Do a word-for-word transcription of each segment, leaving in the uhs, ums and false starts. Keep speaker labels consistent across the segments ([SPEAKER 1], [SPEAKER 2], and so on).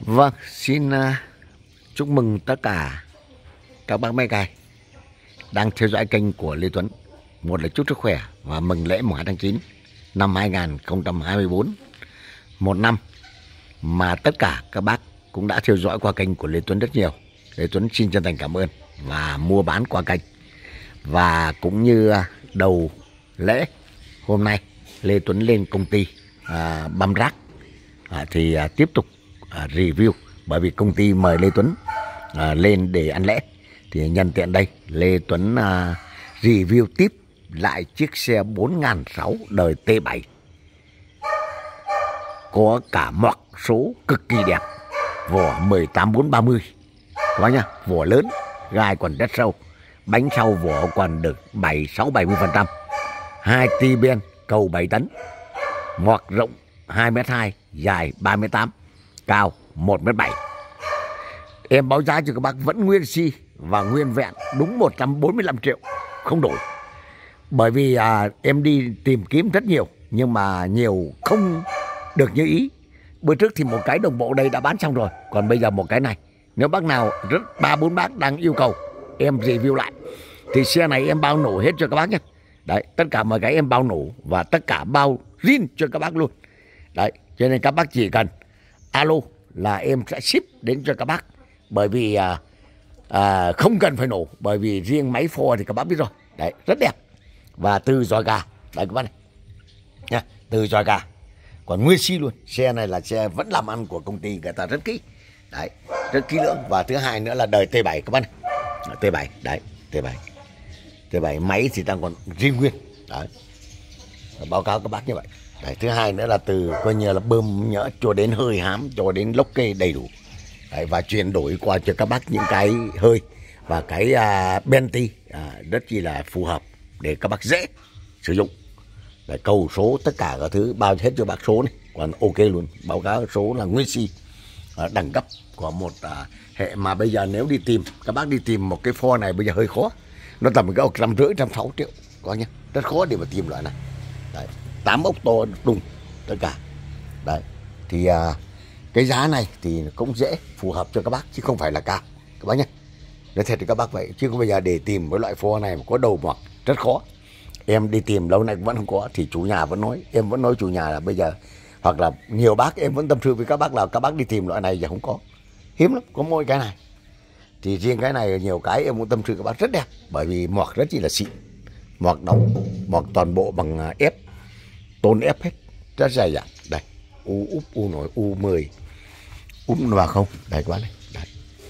[SPEAKER 1] Vâng, xin uh, chúc mừng tất cả các bác máy cày đang theo dõi kênh của Lê Tuấn. Một là chúc sức khỏe và mừng lễ mùng hai tháng chín năm hai nghìn không trăm hai mươi tư. Một năm mà tất cả các bác cũng đã theo dõi qua kênh của Lê Tuấn rất nhiều. Lê Tuấn xin chân thành cảm ơn và mua bán qua kênh. Và cũng như đầu lễ hôm nay, Lê Tuấn lên công ty à, băm rác à, thì à, tiếp tục à, review, bởi vì công ty mời Lê Tuấn à, lên để ăn lễ. Thì nhân tiện đây, Lê Tuấn à, review tiếp lại chiếc xe bốn nghìn sáu trăm đời T bảy, có cả mọc số cực kỳ đẹp, vỏ mười tám bốn ba mươi các bác nhá, vỏ lớn, gai còn rất sâu, bánh sau vỏ còn được bảy sáu bảy mươi phần trăm, hai ti ben cầu bảy tấn, ngoặc rộng hai mét hai, dài ba mét tám, cao một mét bảy. Em báo giá cho các bác vẫn nguyên si và nguyên vẹn đúng một trăm bốn mươi lăm triệu, không đổi. Bởi vì à, em đi tìm kiếm rất nhiều nhưng mà nhiều không được như ý. Bữa trước thì một cái đồng bộ đây đã bán xong rồi, còn bây giờ một cái này, nếu bác nào rất ba bốn bác đang yêu cầu em review lại thì xe này em bao nổ hết cho các bác nhé. Đấy, tất cả mọi cái em bao nổ và tất cả bao zin cho các bác luôn. Đấy, cho nên các bác chỉ cần alo là em sẽ ship đến cho các bác. Bởi vì à, à, không cần phải nổ, bởi vì riêng máy Ford thì các bác biết rồi. Đấy, rất đẹp. Và từ giòi gà, đấy các bác này nha, từ giòi gà còn nguyên si luôn. Xe này là xe vẫn làm ăn của công ty, người ta rất kỹ. Đấy, rất kỹ lưỡng. Và thứ hai nữa là đời T bảy các bác này. T bảy, đấy, T bảy. T bảy máy thì đang còn riêng nguyên. Đấy, báo cáo các bác như vậy. Đấy, thứ hai nữa là từ coi như là bơm nhỡ cho đến hơi hám cho đến lốc kê đầy đủ. Đấy, và chuyển đổi qua cho các bác những cái hơi và cái uh, Bentley uh, rất chi là phù hợp để các bác dễ sử dụng. Đấy, cầu số tất cả các thứ bao hết cho bác số này, còn ok luôn. Báo cáo số là nguyên si uh, đẳng cấp của một uh, hệ mà bây giờ nếu đi tìm, các bác đi tìm một cái Ford này bây giờ hơi khó. Nó tầm cái một trăm rưỡi, một trăm sáu mươi triệu có nhá, rất khó để mà tìm loại này. Đấy, tám ốc to đùng tất cả. Đấy, thì uh, cái giá này thì cũng dễ phù hợp cho các bác chứ không phải là cao các bác nhé. Nói thật thì các bác vậy, chứ bây giờ để tìm cái loại Ford này mà có đầu mọc rất khó. Em đi tìm lâu nay vẫn không có, thì chủ nhà vẫn nói, em vẫn nói chủ nhà là bây giờ, hoặc là nhiều bác em vẫn tâm sự với các bác là các bác đi tìm loại này giờ không có, hiếm lắm, có mỗi cái này. Thì riêng cái này nhiều cái em cũng tâm sự các bác rất đẹp, bởi vì mọc rất chỉ là xịn, mọc đóng, mọc toàn bộ bằng ép, tôn ép hết, rất dài dặn. Đây, u úp u nổi u mười úp vào không, đây các bác này, đấy,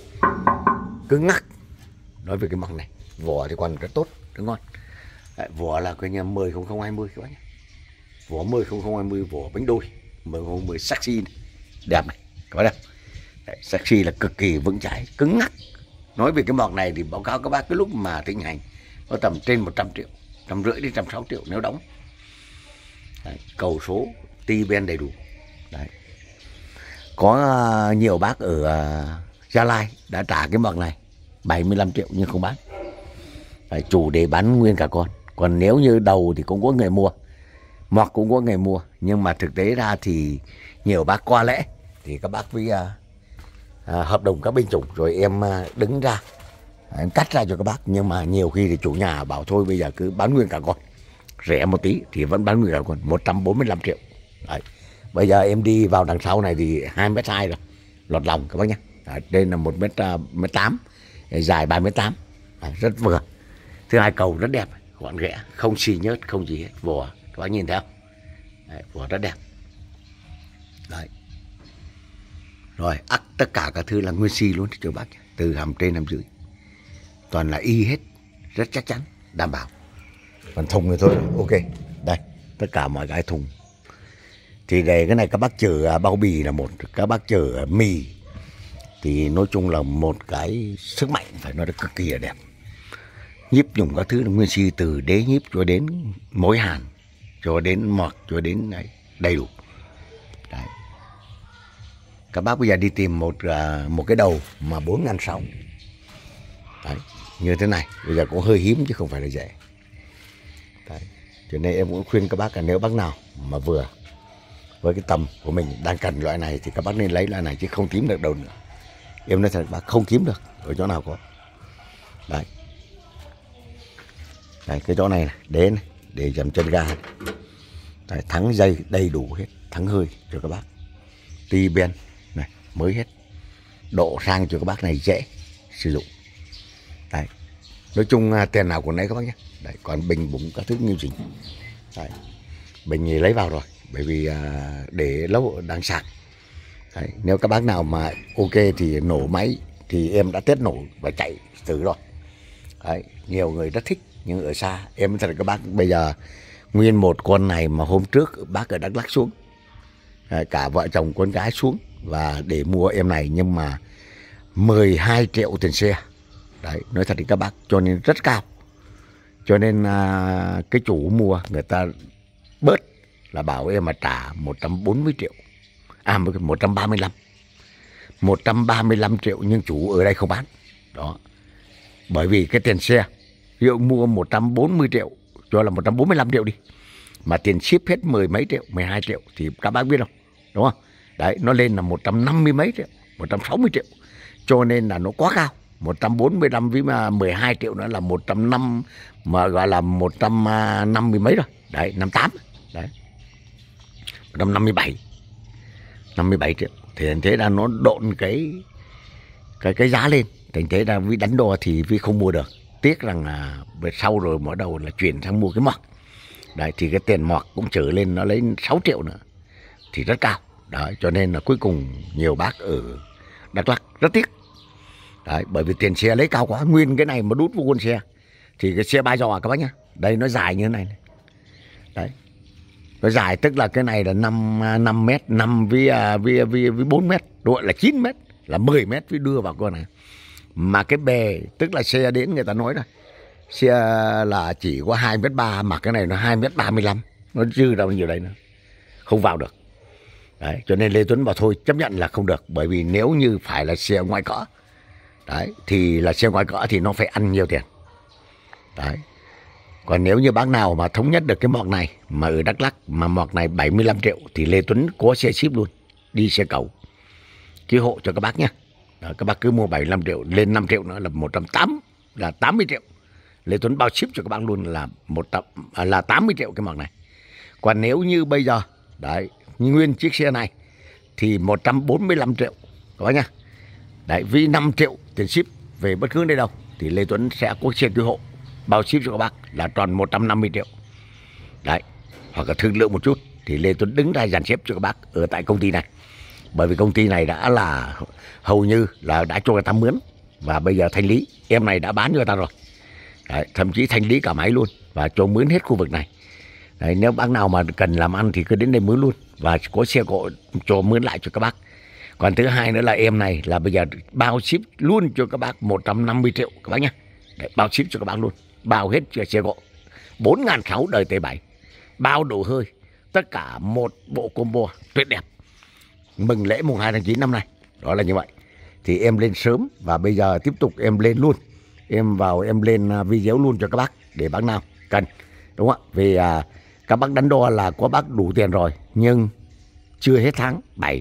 [SPEAKER 1] cứng ngắc. Nói về cái mọc này, vỏ thì còn rất tốt, rất ngon. Đấy, vỏ là coi như mười không không hai mươi các bác nhé, vỏ mười không không hai mươi, vỏ bánh đôi mười không không mười sexy này. Đẹp này các bác đâu. Đấy, sexy là cực kỳ vững chãi, cứng ngắc. Nói về cái mọc này thì báo cáo các bác cái lúc mà thịnh hành có tầm trên một trăm triệu, trăm rưỡi đến trăm sáu triệu nếu đóng. Đấy, cầu số ti ben đầy đủ. Đấy, có uh, nhiều bác ở uh, Gia Lai đã trả cái mọc này bảy mươi lăm triệu nhưng không bán. Phải chủ để bán nguyên cả con. Còn nếu như đầu thì cũng có người mua, mọc cũng có người mua, nhưng mà thực tế ra thì nhiều bác qua lễ thì các bác với uh, uh, hợp đồng các bên chủng rồi em uh, đứng ra, em cắt ra cho các bác. Nhưng mà nhiều khi thì chủ nhà bảo thôi bây giờ cứ bán nguyên cả con, rẻ một tí thì vẫn bán nguyên cả con, một trăm bốn mươi lăm triệu. Đấy, bây giờ em đi vào đằng sau này thì hai mét hai rồi, lọt lòng các bác nhé. Đấy, đây là một mét tám, dài ba mét tám, rất vừa. Thứ hai cầu rất đẹp, gọn ghẽ, không xì nhớt, không gì hết. Vỏ các bác nhìn thấy không? Đấy, vỏ rất đẹp. Đấy, rồi ắt tất cả các thứ là nguyên si luôn cho bác, từ hàm trên hàm dưới toàn là y hết, rất chắc chắn, đảm bảo. Còn thùng thì thôi, ok. Đây, tất cả mọi cái thùng. Thì để cái này các bác chở bao bì là một, các bác chở mì thì nói chung là một cái sức mạnh phải nói là cực kỳ là đẹp. Nhíp nhủng các thứ là nguyên si, từ đế nhíp cho đến mối hàn, cho đến mọt, cho đến đấy, đầy đủ. Đấy, các bác bây giờ đi tìm một một cái đầu mà bốn nghìn sáu trăm như thế này bây giờ cũng hơi hiếm chứ không phải là dễ. Đấy, cho nên em cũng khuyên các bác là nếu bác nào mà vừa với cái tầm của mình đang cần loại này thì các bác nên lấy loại này chứ không kiếm được đâu nữa. Em nói thật các bác, không kiếm được ở chỗ nào có. Đấy, đấy cái chỗ này, này đế này, để dầm chân ga này. Đấy, thắng dây đầy đủ hết, thắng hơi cho các bác, ti ben này mới hết, độ sang cho các bác này dễ sử dụng. Đấy, nói chung tiền nào của nấy các bác nhé. Đấy, còn bình bụng các thứ nghiêm chỉnh. Đấy, bình thì lấy vào rồi, bởi vì để lâu đang sạc. Đấy, nếu các bác nào mà ok thì nổ máy thì em đã test nổ và chạy thử rồi. Đấy, nhiều người rất thích, nhưng ở xa em thật là các bác bây giờ nguyên một con này mà hôm trước bác ở Đắk Lắk xuống, đấy, cả vợ chồng con gái xuống và để mua em này, nhưng mà mười hai triệu tiền xe. Đấy, nói thật thì các bác, cho nên rất cao. Cho nên à, cái chủ mua người ta bớt là bảo em mà trả một trăm bốn mươi triệu. À một trăm ba mươi lăm. một trăm ba mươi lăm triệu nhưng chủ ở đây không bán. Đó. Bởi vì cái tiền xe, ví dụ mua một trăm bốn mươi triệu, cho là một trăm bốn mươi lăm triệu đi, mà tiền ship hết mười mấy triệu, mười hai triệu thì các bác biết không? Đúng không? Đấy, nó lên là một trăm năm mươi mấy triệu, một trăm sáu mươi triệu. Cho nên là nó quá cao. một trăm bốn mươi lăm với mà mười hai triệu nữa là một trăm năm, mà gọi là một trăm năm mươi mấy rồi. Đấy, năm mươi tám. Đấy. một trăm năm mươi bảy. năm mươi bảy triệu. Thì thành thế là nó độn cái cái cái giá lên. Thành thế là vì đánh đo thì vì không mua được. Tiếc rằng là về sau rồi mở đầu là chuyển sang mua cái mọt. Đấy, thì cái tiền mọt cũng trở lên nó lấy sáu triệu nữa. Thì rất cao. Đấy, cho nên là cuối cùng nhiều bác ở Đắk Lắk rất tiếc. Đấy, bởi vì tiền xe lấy cao quá, nguyên cái này mà đút vô con xe thì cái xe ba giò các bác nhá. Đây nó dài như thế này, này. Đấy. Nó dài tức là cái này là năm mét, năm với, với, với, với bốn mét, gọi là chín mét, là mười mét với đưa vào con này. Mà cái bề, tức là xe đến người ta nói rồi, xe là chỉ có hai mét ba, mà cái này nó hai mét ba mươi lăm, nó dư đâu nhiều đây nữa, không vào được. Đấy, cho nên Lê Tuấn bảo thôi chấp nhận là không được, bởi vì nếu như phải là xe ngoại cỡ, đấy, thì là xe ngoại cỡ thì nó phải ăn nhiều tiền. Đấy. Còn nếu như bác nào mà thống nhất được cái mọt này mà ở Đắk Lắk mà mọt này bảy mươi lăm triệu thì Lê Tuấn có xe ship luôn, đi xe cầu ký hộ cho các bác nhé. Đó, các bác cứ mua bảy mươi lăm triệu lên năm triệu nữa là một trăm tám mươi, là tám mươi triệu. Lê Tuấn bao ship cho các bác luôn là một là tám mươi triệu cái mọt này. Còn nếu như bây giờ đấy, nguyên chiếc xe này thì một trăm bốn mươi lăm triệu các bác nhá. Đấy, vì năm triệu tiền ship về bất cứ nơi đâu thì Lê Tuấn sẽ có xe ký hộ bao ship cho các bác là tròn một trăm năm mươi triệu. Đấy, hoặc là thương lượng một chút thì Lê Tuấn đứng ra dàn xếp cho các bác ở tại công ty này. Bởi vì công ty này đã là hầu như là đã cho người ta mướn và bây giờ thanh lý, em này đã bán cho người ta rồi. Đấy, thậm chí thanh lý cả máy luôn và cho mướn hết khu vực này. Đấy, nếu bác nào mà cần làm ăn thì cứ đến đây mướn luôn và có xe cộ cho mướn lại cho các bác. Còn thứ hai nữa là em này là bây giờ bao ship luôn cho các bác một trăm năm mươi triệu các bác nhé. Đấy, bao ship cho các bác luôn, bao hết cho xe cộ bốn nghìn sáu trăm đời T bảy, bao đồ hơi, tất cả một bộ combo tuyệt đẹp, mừng lễ mùng hai tháng chín năm nay. Đó là như vậy. Thì em lên sớm và bây giờ tiếp tục em lên luôn, em vào em lên video luôn cho các bác để bác nào cần, đúng không ạ? Vì à, các bác đắn đo là có bác đủ tiền rồi nhưng chưa hết tháng bảy.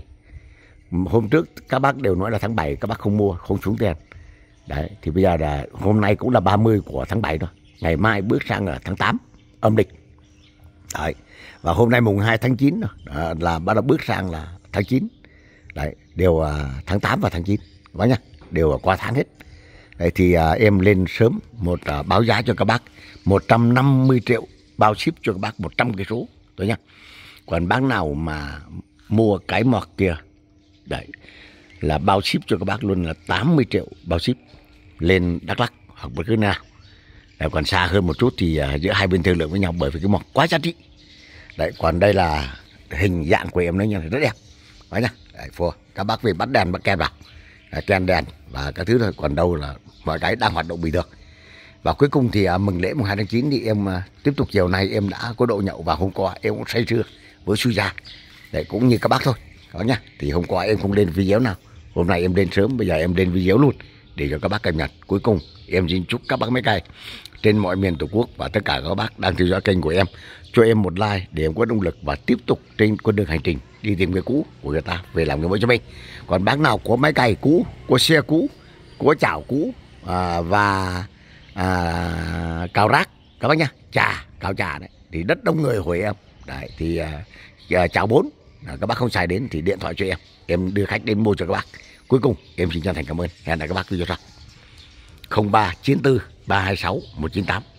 [SPEAKER 1] Hôm trước các bác đều nói là tháng bảy các bác không mua, không xuống tiền. Đấy, thì bây giờ là hôm nay cũng là ba mươi của tháng bảy rồi. Ngày mai bước sang là tháng tám âm lịch. Đấy, và hôm nay mùng hai tháng chín rồi, đó, là bắt đầu bước sang là tháng chín. Đấy, đều uh, tháng tám và tháng chín các bác nhá, đều qua tháng hết. Đấy, thì uh, em lên sớm một uh, báo giá cho các bác một trăm năm mươi triệu bao ship cho các bác một trăm cây số tôi nhá. Còn bác nào mà mua cái mọt kia đấy là bao ship cho các bác luôn là tám mươi triệu bao ship lên Đắk Lắk hoặc bất cứ nào. Đấy, còn xa hơn một chút thì uh, giữa hai bên thương lượng với nhau, bởi vì cái mọt quá giá trị. Đấy, còn đây là hình dạng của em nó như này rất đẹp. Đấy nhá. Đấy, phô. Các bác về bắt đèn bắt ken vào, ken đèn và các thứ thôi. Còn đâu là mọi cái đang hoạt động bình thường. Và cuối cùng thì uh, mừng lễ mùng hai tháng chín thì em uh, tiếp tục chiều nay em đã có độ nhậu và hôm qua em cũng say sưa với suy ra. Đấy, cũng như các bác thôi. Đó nhá. Thì hôm qua em không lên video nào, hôm nay em lên sớm, bây giờ em lên video luôn để cho các bác cập nhật. Cuối cùng em xin chúc các bác mấy cây trên mọi miền Tổ quốc và tất cả các bác đang theo dõi kênh của em. Cho em một like để em có động lực và tiếp tục trên con đường hành trình đi tìm người cũ của người ta về làm người mới cho mình. Còn bác nào có máy cày cũ, có xe cũ, có chảo cũ à, và à, cào rác các bác nhá, trà cào trà đấy thì rất đông người hỏi em đấy, thì à, chảo bốn à, các bác không xài đến thì điện thoại cho em, em đưa khách đến mua cho các bác. Cuối cùng em xin chân thành cảm ơn. Hẹn gặp các bác video sau. Không ba chín tư ba hai sáu một chín tám.